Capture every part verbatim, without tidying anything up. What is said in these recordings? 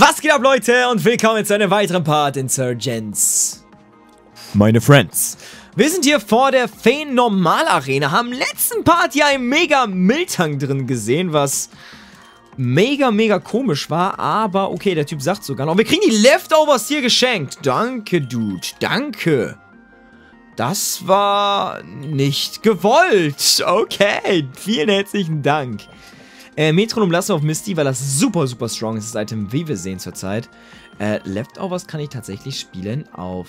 Was geht ab, Leute, und willkommen zu einem weiteren Part Insurgents. Meine Friends. Wir sind hier vor der Feen-Normal-Arena, haben im letzten Part ja einen mega Miltank drin gesehen, was mega, mega komisch war, aber okay, der Typ sagt sogar noch, wir kriegen die Leftovers hier geschenkt. Danke, Dude, danke. Das war nicht gewollt. Okay, vielen herzlichen Dank. Äh, Metronom lassen wir auf Misty, weil das super, super strong ist, das Item, wie wir sehen zurzeit. Äh, Leftovers kann ich tatsächlich spielen auf...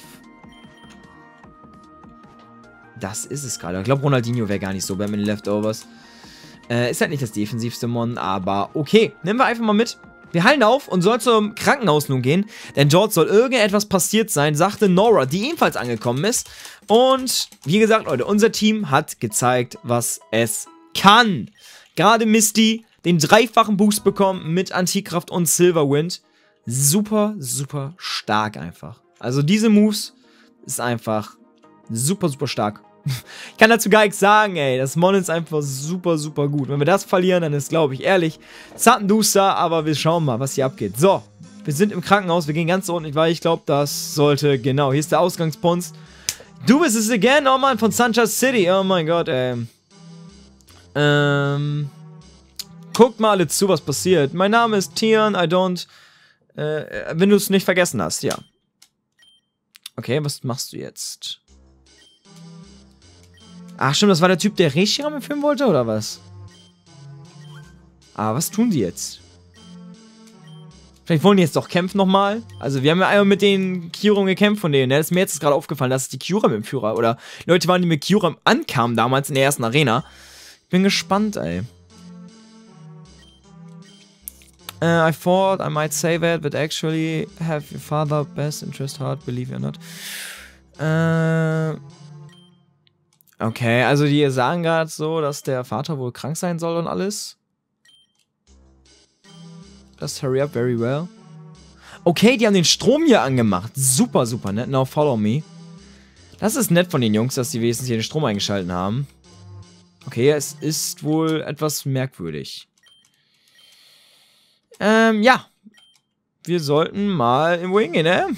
Das ist es gerade. Ich glaube, Ronaldinho wäre gar nicht so bei den Leftovers. Äh, ist halt nicht das defensivste Mon, aber okay. Nehmen wir einfach mal mit. Wir heilen auf und soll zum Krankenhaus nun gehen, denn dort soll irgendetwas passiert sein, sagte Nora, die ebenfalls angekommen ist. Und wie gesagt, Leute, unser Team hat gezeigt, was es kann. Gerade Misty den dreifachen Boost bekommen mit Antikraft und Silverwind. Super, super stark einfach. Also diese Moves ist einfach super, super stark. Ich kann dazu gar nichts sagen, ey. Das Mon ist einfach super, super gut. Wenn wir das verlieren, dann ist, glaube ich, ehrlich, Zappenduster, aber wir schauen mal, was hier abgeht. So, wir sind im Krankenhaus. Wir gehen ganz unten, weil ich glaube, das sollte, genau, hier ist der Ausgangspunkt. Du bist es again, oh Mann, von Sunshine City. Oh mein Gott, ey. Ähm... Guckt mal alle zu, was passiert. Mein Name ist Tian, I don't... Äh, wenn du es nicht vergessen hast, ja. Okay, was machst du jetzt? Ach stimmt, das war der Typ, der Reshiram filmen wollte, oder was? Ah, was tun die jetzt? Vielleicht wollen die jetzt doch kämpfen nochmal? Also wir haben ja einmal mit den Kyurem gekämpft von denen, ne? Das ist mir jetzt gerade aufgefallen, dass es die Kyurem im Führer oder Leute waren, die mit Kyurem ankamen damals in der ersten Arena. Bin gespannt, ey. Uh, I thought I might say that, but actually have your father best interest heart, believe it or not. Uh, okay, also die sagen gerade so, dass der Vater wohl krank sein soll und alles. Just hurry up very well. Okay, die haben den Strom hier angemacht. Super, super nett. Now follow me. Das ist nett von den Jungs, dass die wenigstens hier den Strom eingeschaltet haben. Okay, es ist wohl etwas merkwürdig. Ähm, ja. Wir sollten mal im Wing gehen, ne?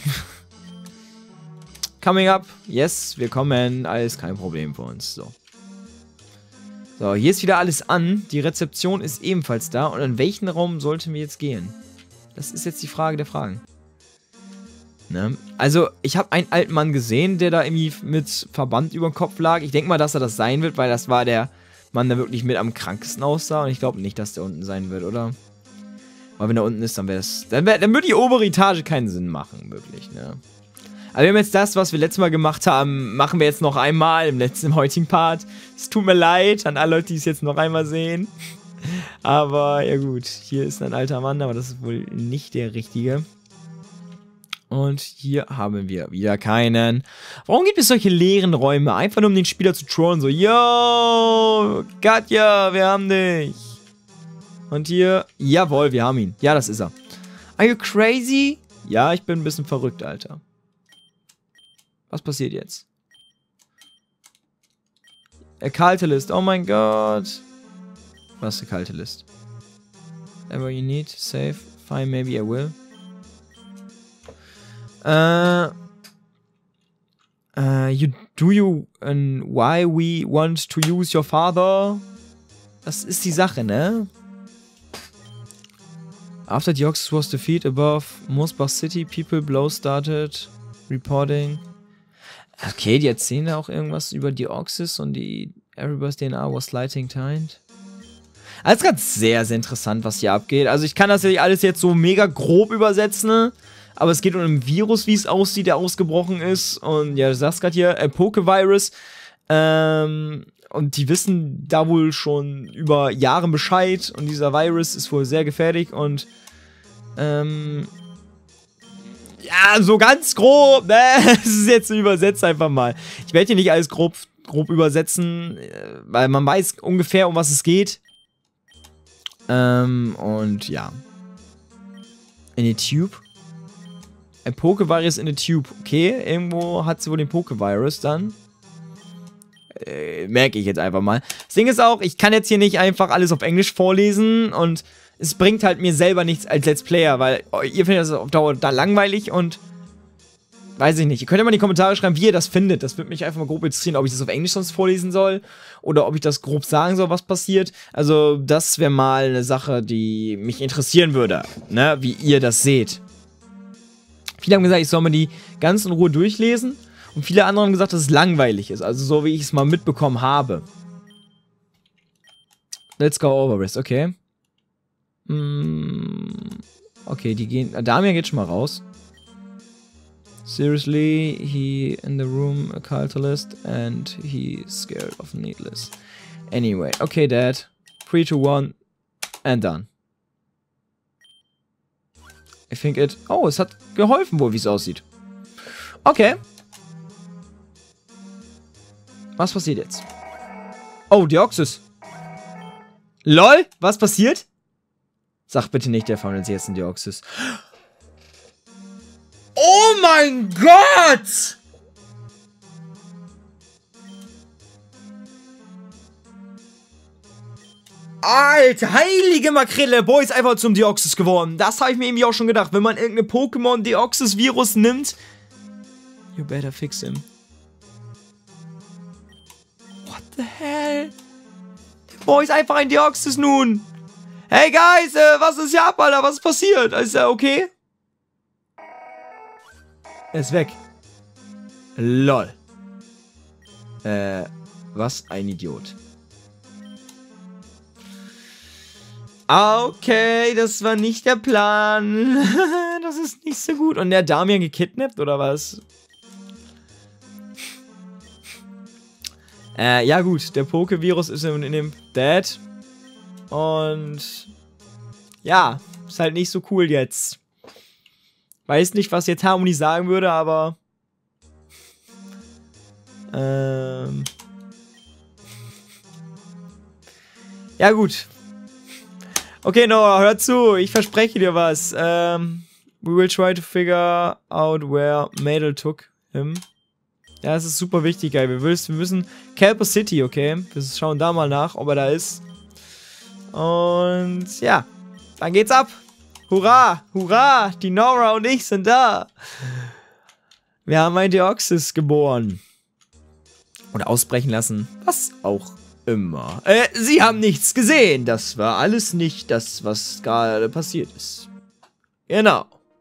Coming up. Yes, wir kommen. Alles kein Problem für uns. So. So, hier ist wieder alles an. Die Rezeption ist ebenfalls da. Und in welchen Raum sollten wir jetzt gehen? Das ist jetzt die Frage der Fragen. Ne? Also, ich habe einen alten Mann gesehen, der da irgendwie mit Verband über dem Kopf lag. Ich denke mal, dass er das sein wird, weil das war der Mann, der wirklich mit am krankesten aussah. Und ich glaube nicht, dass der unten sein wird, oder? Weil wenn er unten ist, dann wäre es... Dann, wär, dann würde die obere Etage keinen Sinn machen, wirklich, ne? Aber wir haben jetzt das, was wir letztes Mal gemacht haben, machen wir jetzt noch einmal im letzten, im heutigen Part. Es tut mir leid an alle Leute, die es jetzt noch einmal sehen. Aber, ja gut, hier ist ein alter Mann, aber das ist wohl nicht der richtige. Und hier haben wir wieder keinen. Warum gibt es solche leeren Räume? Einfach nur, um den Spieler zu trollen, so, yo, Katja, wir haben dich. Und hier, jawohl, wir haben ihn. Ja, das ist er. Are you crazy? Ja, ich bin ein bisschen verrückt, Alter. Was passiert jetzt? A Catalyst, oh mein Gott. Was ist a Catalyst? Ever you need, save, fine, maybe I will. Äh, uh, you, do you, and why we want to use your father? Das ist die Sache, ne? After Deoxys was defeated above Mosbach City, people below started reporting. Okay, die erzählen da auch irgendwas über Deoxys und die Erebus D N A was lighting timed. Also ganz sehr, sehr interessant, was hier abgeht. Also ich kann das ja alles jetzt so mega grob übersetzen, ne? Aber es geht um ein Virus, wie es aussieht, der ausgebrochen ist. Und ja, du sagst gerade hier, ein Pokevirus. Ähm... Und die wissen da wohl schon über Jahre Bescheid. Und dieser Virus ist wohl sehr gefährlich. Und, ähm... ja, so ganz grob, ne? Das ist jetzt übersetzt einfach mal. Ich werde hier nicht alles grob, grob übersetzen, weil man weiß ungefähr, um was es geht. Ähm, und ja. In a Tube. Ein Pokevirus in a Tube. Okay, irgendwo hat sie wohl den Pokevirus dann. Äh, merke ich jetzt einfach mal. Das Ding ist auch, ich kann jetzt hier nicht einfach alles auf Englisch vorlesen und es bringt halt mir selber nichts als Let's Player, weil ihr findet das auf Dauer da langweilig und weiß ich nicht. Ihr könnt ja mal in die Kommentare schreiben, wie ihr das findet. Das würde mich einfach mal grob interessieren, ob ich das auf Englisch sonst vorlesen soll oder ob ich das grob sagen soll, was passiert. Also das wäre mal eine Sache, die mich interessieren würde, ne, wie ihr das seht. Viele haben gesagt, ich soll mir die ganz in Ruhe durchlesen und viele andere haben gesagt, dass es langweilig ist. Also so, wie ich es mal mitbekommen habe. Let's go over this, okay. Okay, die gehen... Damian geht schon mal raus. Seriously, he in the room a culturalist and he scared of needless. Anyway, okay, Dad. three, two, one and done. I think it... Oh, es hat geholfen wohl, wie es aussieht. Okay. Was passiert jetzt? Oh, Deoxys. LOL, was passiert? Sag bitte nicht, der verwandelt sich jetzt in Deoxys. Oh mein Gott! Alter, heilige Makrele, Boy ist einfach zum Deoxys geworden. Das habe ich mir irgendwie auch schon gedacht. Wenn man irgendeine Pokémon Deoxys-Virus nimmt, you better fix him. What the hell? Der Boy ist einfach ein Deoxys nun. Hey guys, äh, was ist hier ab, Alter? Was ist passiert? Ist er okay? Er ist weg. Lol. Äh, was ein Idiot. Okay, das war nicht der Plan. Das ist nicht so gut. Und der Damian gekidnappt, oder was? Äh, ja gut. Der Poké-Virus ist in, in dem Dad. Und... Ja, ist halt nicht so cool jetzt. Weiß nicht, was jetzt Harmony sagen würde, aber... Ähm... Ja gut. Okay, Noah, hör zu. Ich verspreche dir was. Ähm... We will try to figure out where Madel took him. Ja, das ist super wichtig, ey. Wir müssen, wir müssen... Kelper City, okay? Wir schauen da mal nach, ob er da ist. Und... Ja. Dann geht's ab. Hurra, hurra, die Nora und ich sind da. Wir haben ein Deoxys geboren. Oder ausbrechen lassen, was auch immer. Äh, sie haben nichts gesehen. Das war alles nicht das, was gerade passiert ist. Genau.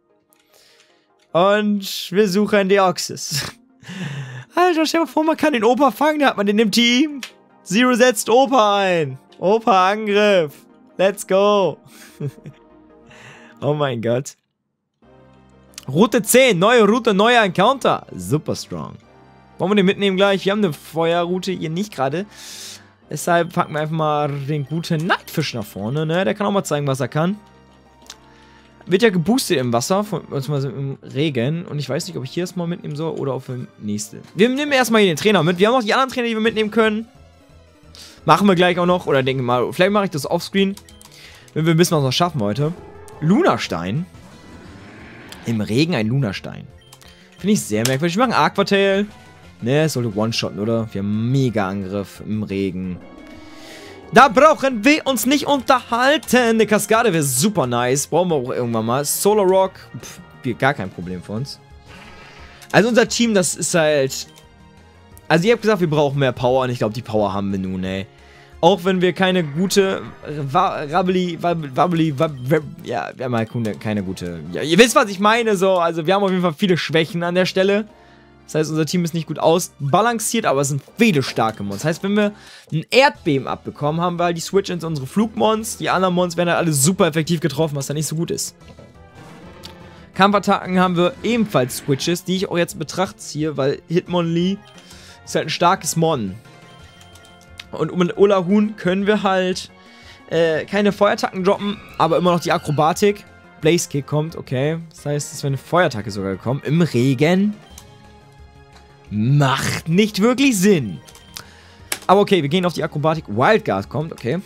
Und wir suchen ein Deoxys. Alter, stell dir mal vor, man kann den Opa fangen, da hat man den im Team. Zero setzt Opa ein. Opa Angriff. Let's go. Oh mein Gott. Route zehn, neue Route, neuer Encounter. Super strong. Wollen wir den mitnehmen gleich? Wir haben eine Feuerroute hier nicht gerade. Deshalb packen wir einfach mal den guten Nightfish nach vorne, ne? Der kann auch mal zeigen, was er kann. Wird ja geboostet im Wasser, beziehungsweise im Regen. Und ich weiß nicht, ob ich hier erstmal mitnehmen soll oder auf dem nächsten. Wir nehmen erstmal hier den Trainer mit. Wir haben noch die anderen Trainer, die wir mitnehmen können. Machen wir gleich auch noch. Oder denke mal, vielleicht mache ich das offscreen. Wenn wir ein bisschen was noch schaffen heute. Lunastein. Im Regen ein Lunastein. Finde ich sehr merkwürdig. Wir machen Aquatail. Ne, es sollte One-Shotten, oder? Wir haben Mega-Angriff im Regen. Da brauchen wir uns nicht unterhalten. Eine Kaskade wäre super nice. Brauchen wir auch irgendwann mal. Solar Rock. Pff, gar kein Problem für uns. Also unser Team, das ist halt... Also ihr habt gesagt, wir brauchen mehr Power. Und ich glaube, die Power haben wir nun, ey. Auch wenn wir keine gute... Rabbly... Wabbly... Ja, wir haben halt keine gute... Ja, ihr wisst, was ich meine, so. Also wir haben auf jeden Fall viele Schwächen an der Stelle. Das heißt, unser Team ist nicht gut ausbalanciert, aber es sind viele starke Mons. Das heißt, wenn wir ein Erdbeben abbekommen, haben wir halt die Switch in unsere Flugmons. Die anderen Mons werden halt alle super effektiv getroffen, was da nicht so gut ist. Kampfattacken haben wir ebenfalls Switches, die ich auch jetzt in Betracht ziehe, weil Hitmonlee ist halt ein starkes Mon. Und mit Olahun können wir halt äh, keine Feuerattacken droppen, aber immer noch die Akrobatik. Blaze Kick kommt, okay. Das heißt, es wäre eine Feuerattacke sogar gekommen. Im Regen. Macht nicht wirklich Sinn. Aber okay, wir gehen auf die Akrobatik. Wildguard kommt, okay.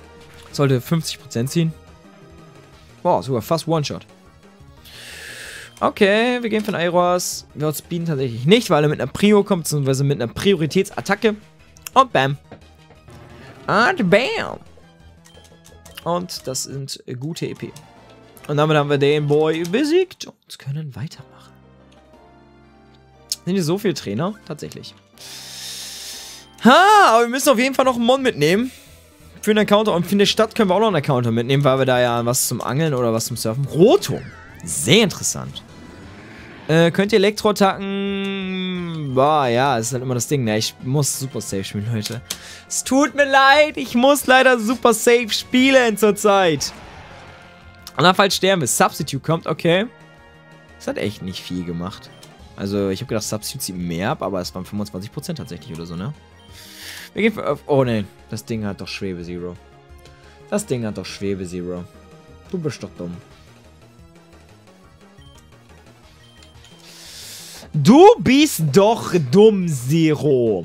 Sollte fünfzig Prozent ziehen. Boah, sogar fast One-Shot. Okay, wir gehen von Aeros. Wir outspeeden tatsächlich nicht, weil er mit einer Prio kommt, beziehungsweise mit einer Prioritätsattacke. Und bam. Und bam. Und das sind gute E P. Und damit haben wir den Boy besiegt und können weitermachen. Sind hier so viele Trainer? Tatsächlich. Ha, aber wir müssen auf jeden Fall noch einen Mon mitnehmen. Für einen Encounter. Und für eine Stadt können wir auch noch einen Encounter mitnehmen, weil wir da ja was zum Angeln oder was zum Surfen. Rotom. Sehr interessant. Äh, könnt ihr Elektroattacken... Boah, ja, das ist dann immer das Ding. Ne, ich muss Super Safe spielen, Leute. Es tut mir leid, ich muss leider Super Safe spielen zurzeit. Andernfalls sterben wir. Substitute kommt, okay. Das hat echt nicht viel gemacht. Also, ich habe gedacht, Substitute zieht mehr ab, aber es waren fünfundzwanzig Prozent tatsächlich oder so, ne? Wir gehen für... Oh, ne. Das Ding hat doch Schwebe Zero. Das Ding hat doch Schwebe Zero. Du bist doch dumm. Du bist doch dumm, Zero.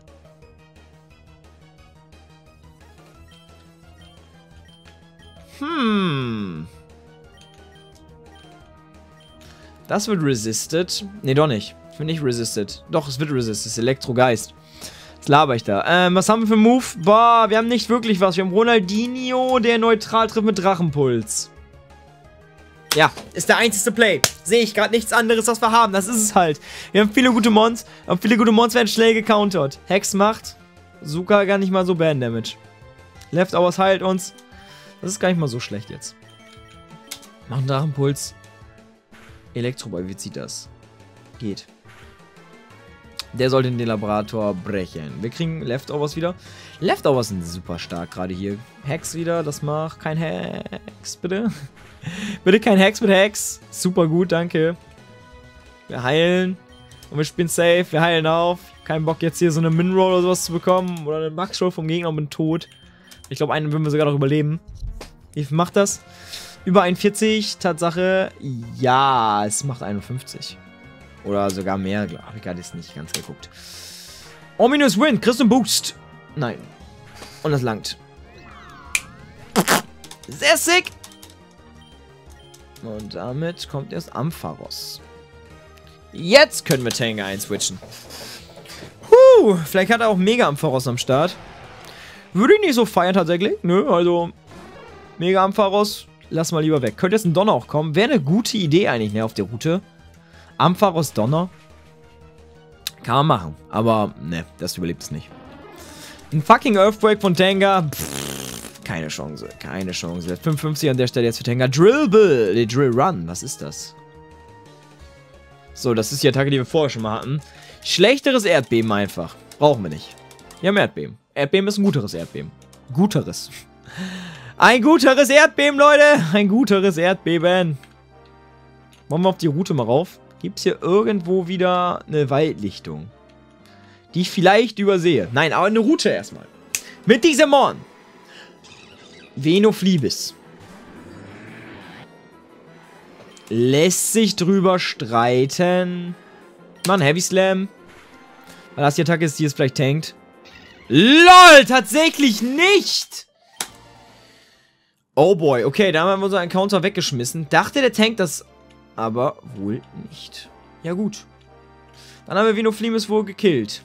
Hm. Das wird resisted. Ne, doch nicht. Ich bin nicht resisted. Doch, es wird resisted. Das ist Elektrogeist. Was laber ich da? Ähm, was haben wir für einen Move? Boah, wir haben nicht wirklich was. Wir haben Ronaldinho, der neutral trifft mit Drachenpuls. Ja, ist der einzige Play. Sehe ich gerade nichts anderes, was wir haben. Das ist es halt. Wir haben viele gute Mons. Aber viele gute Mons werden schnell gecountert. Hex macht Suka gar nicht mal so Bad Damage. Leftovers heilt uns. Das ist gar nicht mal so schlecht jetzt. Machen Drachenpuls. Elektroball, wie zieht das? Geht. Der sollte den Delabrator brechen. Wir kriegen Leftovers wieder. Leftovers sind super stark gerade hier. Hex wieder, das macht kein Hex, bitte. Bitte kein Hex mit Hex. Super gut, danke. Wir heilen. Und wir spielen safe. Wir heilen auf. Kein Bock jetzt hier so eine Min-Roll oder sowas zu bekommen. Oder eine Max-Roll vom Gegner und bin tot. Ich glaube, einen würden wir sogar noch überleben. Wie viel macht das? Über einundvierzig. Tatsache. Ja, es macht einundfünfzig. Oder sogar mehr. Habe ich gerade jetzt nicht ganz geguckt. Ominous Wind. Kriegst du einen Boost? Nein. Und das langt. Sehr sick. Und damit kommt erst Ampharos. Jetzt können wir Tenga einswitchen. Huh, vielleicht hat er auch Mega Ampharos am Start. Würde ich nicht so feiern tatsächlich. Nö, also Mega Ampharos, lass mal lieber weg. Könnte jetzt ein Donner auch kommen. Wäre eine gute Idee eigentlich, ne, auf der Route. Ampharos Donner. Kann man machen. Aber, ne, das überlebt es nicht. Ein fucking Earthquake von Tenga. Pff. Keine Chance, keine Chance. fünfundfünfzig an der Stelle jetzt für Tenga. Drillbill, die Drill Run, was ist das? So, das ist die Attacke, die wir vorher schon mal hatten. Schlechteres Erdbeben einfach. Brauchen wir nicht. Wir haben Erdbeben. Erdbeben ist ein guteres Erdbeben. Guteres. Ein guteres Erdbeben, Leute. Ein guteres Erdbeben. Wollen wir auf die Route mal rauf? Gibt es hier irgendwo wieder eine Waldlichtung? Die ich vielleicht übersehe. Nein, aber eine Route erstmal. Mit diesem Mon. Venoflibis. Lässt sich drüber streiten. Mann, Heavy Slam. Weil das die Attacke ist, die es vielleicht tankt. LOL, tatsächlich nicht! Oh boy, okay, da haben wir unseren Encounter weggeschmissen. Dachte, der tankt das aber wohl nicht. Ja gut. Dann haben wir Venoflibis wohl gekillt.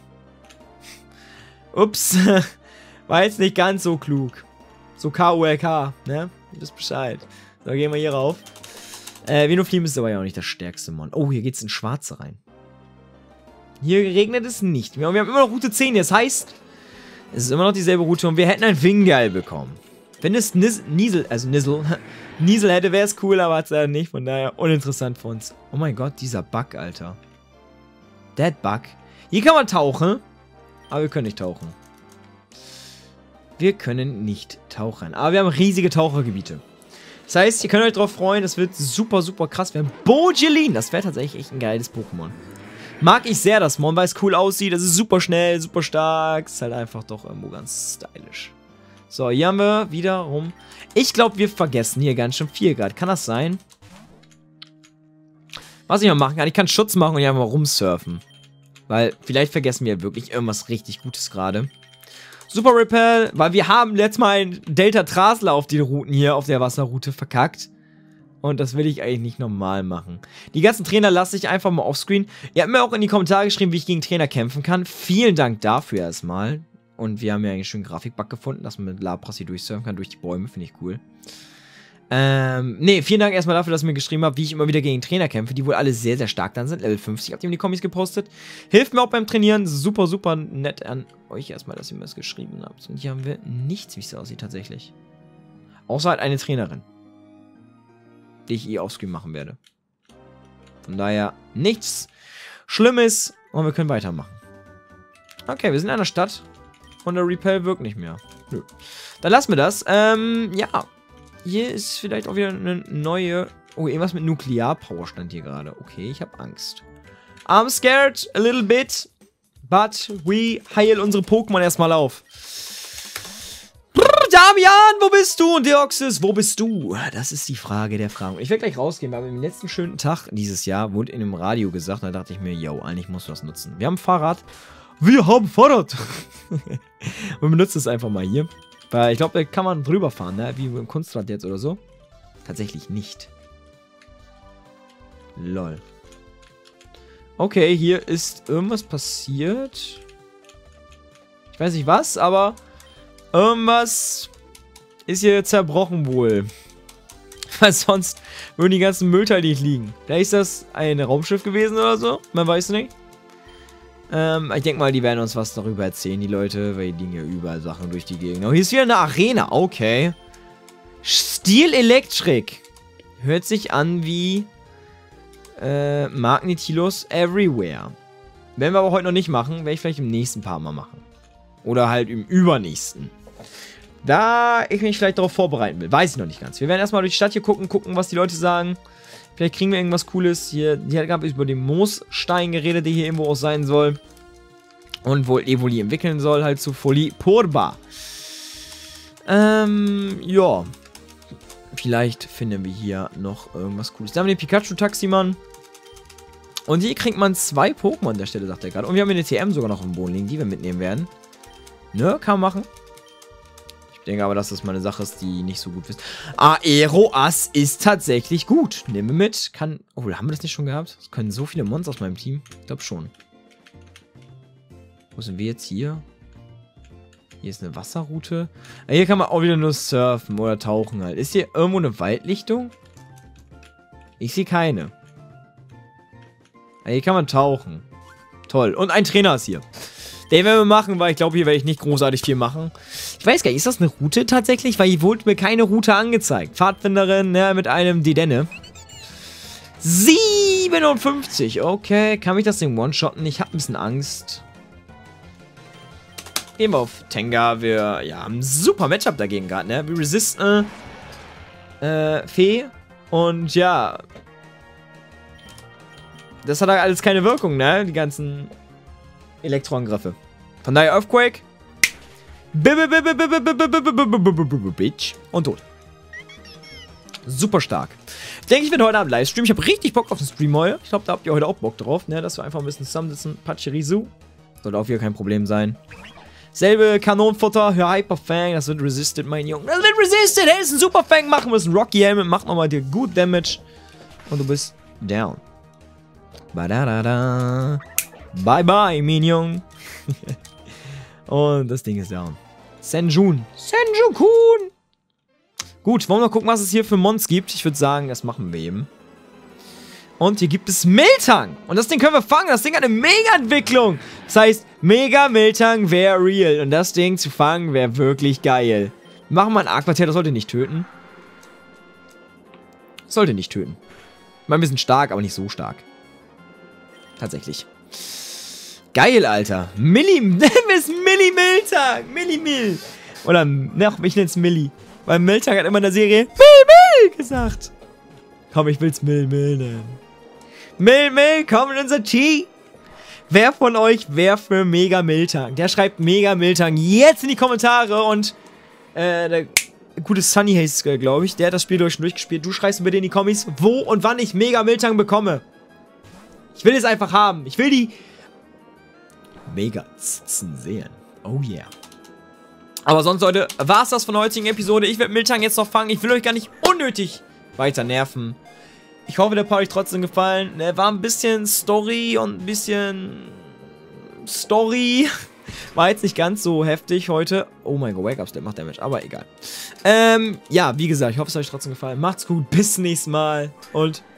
Ups. War jetzt nicht ganz so klug. So K U L K, ne? Du wisst Bescheid. So, gehen wir hier rauf. Äh, Venoflibis ist aber ja auch nicht das stärkste Mon. Oh, hier geht's in Schwarze rein. Hier regnet es nicht mehr. Und wir haben immer noch Route zehn. Das heißt, es ist immer noch dieselbe Route und wir hätten ein Wingal bekommen. Wenn es Nis Niesel, also Nizzle, Niesel hätte, wäre es cool, aber hat es leider nicht. Von daher uninteressant für uns. Oh mein Gott, dieser Bug, Alter. That Bug. Hier kann man tauchen, aber wir können nicht tauchen. Wir können nicht tauchen. Aber wir haben riesige Tauchergebiete. Das heißt, ihr könnt euch drauf freuen. Das wird super, super krass werden. Bogelin. Das wäre tatsächlich echt ein geiles Pokémon. Mag ich sehr, das Mon, weil es cool aussieht. Es ist super schnell, super stark. Ist halt einfach doch irgendwo ganz stylisch. So, hier haben wir wiederum... Ich glaube, wir vergessen hier ganz schön viel gerade. Kann das sein? Was ich mal machen kann, ich kann Schutz machen und hier einfach rumsurfen. Weil vielleicht vergessen wir wirklich irgendwas richtig Gutes gerade. Super Repel, weil wir haben letztes Mal ein Delta Trasler auf den Routen hier, auf der Wasserroute verkackt. Und das will ich eigentlich nicht normal machen. Die ganzen Trainer lasse ich einfach mal offscreen. Ihr habt mir auch in die Kommentare geschrieben, wie ich gegen Trainer kämpfen kann. Vielen Dank dafür erstmal. Und wir haben ja einen schönen Grafikbug gefunden, dass man mit Lapras hier durchsurfen kann, durch die Bäume. Finde ich cool. Ähm, nee, vielen Dank erstmal dafür, dass ihr mir geschrieben habt, wie ich immer wieder gegen Trainer kämpfe, die wohl alle sehr, sehr stark dann sind. Level fünfzig habt ihr in die Kommis gepostet. Hilft mir auch beim Trainieren. Super, super nett an euch erstmal, dass ihr mir das geschrieben habt. Und hier haben wir nichts, wie es aussieht tatsächlich. Außer halt eine Trainerin. Die ich eh offscreen machen werde. Von daher nichts Schlimmes und wir können weitermachen. Okay, wir sind in einer Stadt und der Repel wirkt nicht mehr. Nö. Dann lassen wir das. Ähm, ja. Hier ist vielleicht auch wieder eine neue... Oh, irgendwas mit Nuklearpower stand hier gerade. Okay, ich habe Angst. I'm scared a little bit, but we heil unsere Pokémon erstmal auf. Damian, wo bist du? Und Deoxys, wo bist du? Das ist die Frage der Fragen. Ich werde gleich rausgehen, weil am letzten schönen Tag dieses Jahr wurde in einem Radio gesagt, da dachte ich mir, yo, eigentlich musst du das nutzen. Wir haben ein Fahrrad. Wir haben ein Fahrrad. Wir benutzen es einfach mal hier. Weil ich glaube, da kann man drüber fahren, ne? Wie im Kunstrad jetzt oder so. Tatsächlich nicht. Lol. Okay, hier ist irgendwas passiert. Ich weiß nicht was, aber irgendwas ist hier zerbrochen wohl. Weil sonst würden die ganzen Müllteile nicht liegen. Vielleicht ist das ein Raumschiff gewesen oder so. Man weiß nicht. Ähm, ich denke mal, die werden uns was darüber erzählen, die Leute. Weil die liegen ja überall Sachen durch die Gegend. Oh, hier ist wieder eine Arena. Okay. Steel Electric. Hört sich an wie äh, Magnetilos Everywhere. Werden wir aber heute noch nicht machen. Werde ich vielleicht im nächsten Paar mal machen. Oder halt im übernächsten. Da ich mich vielleicht darauf vorbereiten will. Weiß ich noch nicht ganz. Wir werden erstmal durch die Stadt hier gucken, gucken, was die Leute sagen. Vielleicht kriegen wir irgendwas Cooles. Hier, hier gab es über den Moosstein geredet, der hier irgendwo auch sein soll. Und wohl Evoli entwickeln soll, halt zu Folie Purba. Ähm, ja. Vielleicht finden wir hier noch irgendwas Cooles. Da haben wir den Pikachu-Taximann. Und hier kriegt man zwei Pokémon an der Stelle, sagt er gerade. Und wir haben eine T M sogar noch im Boden liegen, die wir mitnehmen werden. Ne, kann man machen. Ich denke aber, dass das mal eine Sache ist, die nicht so gut ist. Aeroass ist tatsächlich gut. Nehmen wir mit. Kann. Oh, haben wir das nicht schon gehabt? Es können so viele Mons aus meinem Team. Ich glaube schon. Wo sind wir jetzt hier? Hier ist eine Wasserroute. Hier kann man auch wieder nur surfen oder tauchen halt. Ist hier irgendwo eine Waldlichtung? Ich sehe keine. Hier kann man tauchen. Toll. Und ein Trainer ist hier. Den werden wir machen, weil ich glaube, hier werde ich nicht großartig viel machen. Ich weiß gar nicht, ist das eine Route tatsächlich? Weil hier wurde mir keine Route angezeigt. Pfadfinderin, ne, mit einem Dedenne. siebenundfünfzig. Okay, kann mich das Ding one-shotten? Ich habe ein bisschen Angst. Gehen wir auf Tenga. Wir ja, haben ein super Matchup dagegen gerade, ne? Wir resisten äh, Fee. Und ja. Das hat alles keine Wirkung, ne? Die ganzen Elektroangriffe. Von daher Earthquake. Bitch. Und tot. Super stark. Ich denke, ich werde heute Abend Livestream. Ich habe richtig Bock auf den Stream heute. Ich glaube, da habt ihr heute auch Bock drauf, ne? Dass wir einfach ein bisschen zusammensitzen. Pachirisu. Sollte auch wieder kein Problem sein. Selbe Kanonenfutter. Hör Hyperfang. Das wird resisted, mein Junge. Das wird resisted. Hey, ist ein Superfang. Machen wir es. Ein Rocky Helmet. Macht nochmal dir gut Damage. Und du bist down. Badadada. Bye bye, Minion. Und das Ding ist down. Senjun. Senju-kun. Gut, wollen wir mal gucken, was es hier für Mons gibt. Ich würde sagen, das machen wir eben. Und hier gibt es Miltank. Und das Ding können wir fangen. Das Ding hat eine Mega-Entwicklung. Das heißt, Mega Miltank wäre real. Und das Ding zu fangen wäre wirklich geil. Wir machen mal ein A-Quartier. Das sollte nicht töten. Sollte nicht töten. Mal ein bisschen stark, aber nicht so stark. Tatsächlich. Geil, Alter. Milli. Wer ist Milli Miltank? Milli Mill. Oder, ne, ich nenne es Milli. Weil Miltank hat immer in der Serie Mill Mill gesagt. Komm, ich will's Mill Mill nennen. Mill Mill, komm in unser Team. Wer von euch wäre für Mega Miltank? Der schreibt Mega Miltank jetzt in die Kommentare und äh, der gute Sunny Haze, glaube ich, der hat das Spiel durch durchgespielt. Du schreibst mir bitte in die Kommis, wo und wann ich Mega Miltank bekomme. Ich will es einfach haben. Ich will die Mega-Zitzen sehen. Oh yeah. Aber sonst, Leute, war es das von der heutigen Episode. Ich werde Miltank jetzt noch fangen. Ich will euch gar nicht unnötig weiter nerven. Ich hoffe, der Part hat euch trotzdem gefallen. Er war ein bisschen Story und ein bisschen Story. War jetzt nicht ganz so heftig heute. Oh mein Gott, Wake-Up-Step macht Damage, aber egal. Ähm, ja, wie gesagt, ich hoffe, es hat euch trotzdem gefallen. Macht's gut, bis zum nächsten Mal und